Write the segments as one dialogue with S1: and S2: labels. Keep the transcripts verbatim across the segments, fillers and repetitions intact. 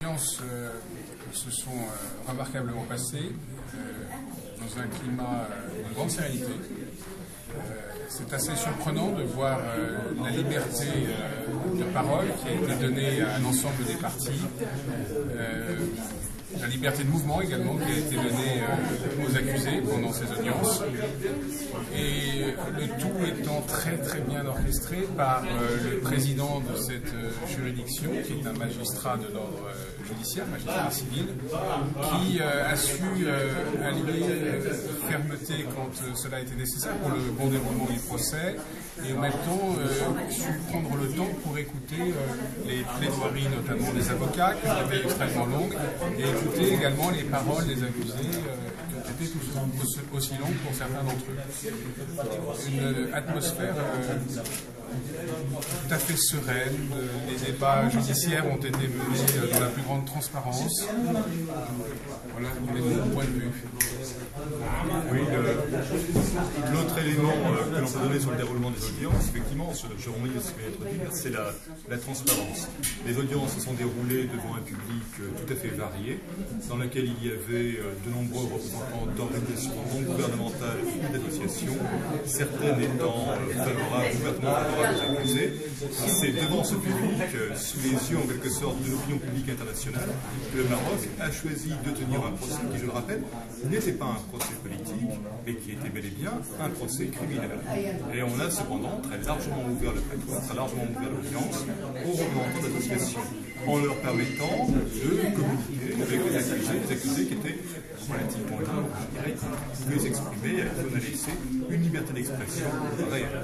S1: audiences euh, se sont euh, remarquablement passées euh, dans un climat euh, de grande sérénité. Euh, C'est assez surprenant de voir euh, la liberté euh, de parole qui a été donnée à l'ensemble des partis, euh, la liberté de mouvement également qui a été donnée euh, aux accusés pendant ces audiences, et le tout étant très très bien orchestré par euh, le président de cette euh, juridiction, qui est un magistrat de l'ordre euh, judiciaire, magistrat civil, qui euh, a su euh, allier euh, fermeté quand euh, cela était nécessaire pour le bon déroulement du procès, et en même temps euh, su prendre le temps pour écouter euh, les plaidoiries notamment des avocats, qui ont été extrêmement longues, et écouter également les paroles des accusés euh, qui ont été tout aussi longues pour certains d'entre eux. Une atmosphère euh, tout à fait sereine. Les débats judiciaires ont été menés dans la plus grande transparence. Voilà mon point de vue.
S2: Oui, l'autre élément euh, que l'on peut donner sur le déroulement des audiences, effectivement, sur le Jérôme ce qui vient d'être dit, c'est la, la transparence. Les audiences se sont déroulées devant un public euh, tout à fait varié, dans lequel il y avait euh, de nombreux représentants d'organisations non gouvernementales et d'associations, certaines étant euh, favorables, ouvertement favorables aux accusés. C'est devant ce public, euh, sous les yeux en quelque sorte de l'opinion publique internationale, que le Maroc a choisi de tenir un procès qui, je le rappelle, n'était pas un procès politique, mais qui était bel et bien un procès criminel. Et on a cependant très largement ouvert le prétoire, très largement ouvert l'audience aux représentants d'associations, en leur permettant de communiquer avec les accusés, les accusés qui étaient relativement libres, je dirais, qui pouvaient s'exprimer et à qui on a laissé une liberté d'expression réelle.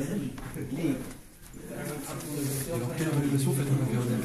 S3: Alors, quelle évaluation faites-vous du verdict ?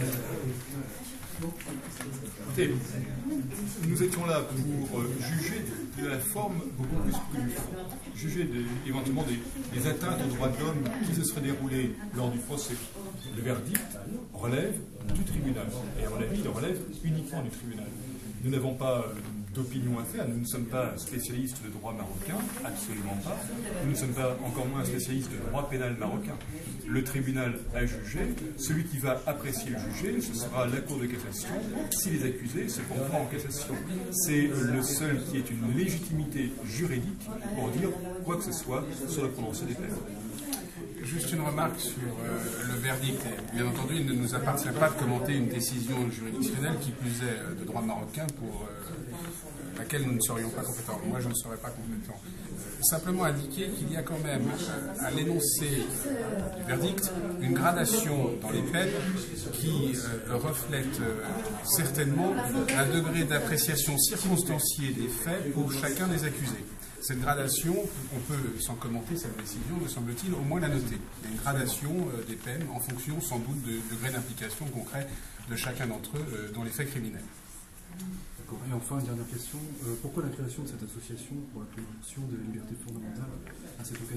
S2: Écoutez, nous étions là pour euh, juger de la forme beaucoup plus que du fond. Juger des, éventuellement des, des atteintes aux droits de l'homme qui se seraient déroulées lors du procès. Le verdict relève du tribunal. Et à mon avis, il relève uniquement du tribunal. Nous n'avons pas euh, d'opinion à faire, nous ne sommes pas spécialistes de droit marocain, absolument pas. Nous ne sommes pas encore moins spécialistes de droit pénal marocain. Le tribunal a jugé, celui qui va apprécier le jugé, ce sera la Cour de cassation, si les accusés se porteront en cassation. C'est le seul qui ait une légitimité juridique pour dire quoi que ce soit sur le prononcé des peines.
S1: Juste une remarque sur euh, le verdict. Et bien entendu, il ne nous appartient pas de commenter une décision juridictionnelle, qui plus est de droit marocain, pour euh, laquelle nous ne serions pas compétents. Moi, je ne serais pas compétent. Euh, simplement indiquer qu'il y a quand même, euh, à l'énoncé du verdict, une gradation dans les peines qui euh, reflète euh, certainement un degré d'appréciation circonstanciée des faits pour chacun des accusés. Cette gradation, on peut, sans commenter cette décision, me semble-t-il, au moins la noter. Il y a une gradation euh, des peines en fonction, sans doute, de degré d'implication concret de chacun d'entre eux euh, dans les faits criminels.
S3: D'accord. Et enfin, une dernière question. Euh, pourquoi la création de cette association pour la promotion de la liberté fondamentale à cette occasion ?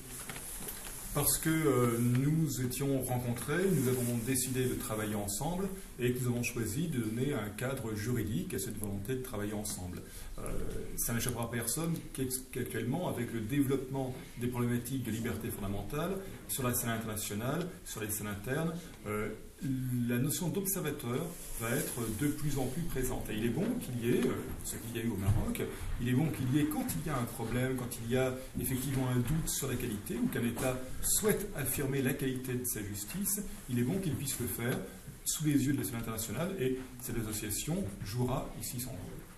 S2: Parce que euh, nous étions rencontrés, nous avons décidé de travailler ensemble et que nous avons choisi de donner un cadre juridique à cette volonté de travailler ensemble. Euh, ça n'échappera à personne qu'actuellement, avec le développement des problématiques de liberté fondamentale sur la scène internationale, sur les scènes internes, euh, la notion d'observateur va être de plus en plus présente. Et il est bon qu'il y ait, euh, ce qu'il y a eu au Maroc, il est bon qu'il y ait, quand il y a un problème, quand il y a effectivement un doute sur la qualité, ou qu'un État souhaite affirmer la qualité de sa justice, il est bon qu'il puisse le faire sous les yeux de la scène internationale, et cette association jouera ici son rôle.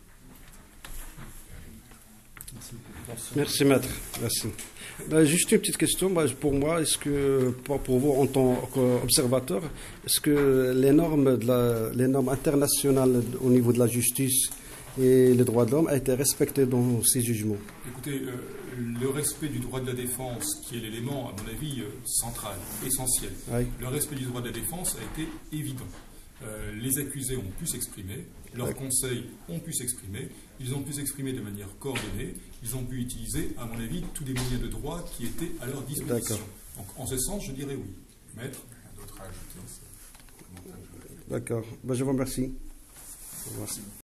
S4: Merci. Merci, maître. Merci. Ben, juste une petite question. Ben, pour moi, est-ce que, pour vous en tant qu'observateur, est-ce que les normes, de la, les normes internationales au niveau de la justice et les droits de l'homme ont été respectées dans ces jugements?
S2: Écoutez, euh, le respect du droit de la défense, qui est l'élément, à mon avis, euh, central, essentiel, oui. Le respect du droit de la défense a été évident. Euh, les accusés ont pu s'exprimer, leurs conseils ont pu s'exprimer, ils ont pu s'exprimer de manière coordonnée, ils ont pu utiliser, à mon avis, tous les moyens de droit qui étaient à leur disposition. Donc, en ce sens, je dirais oui. Maître, d'autres à ajouter.
S4: D'accord. Ben, je vous remercie. Merci.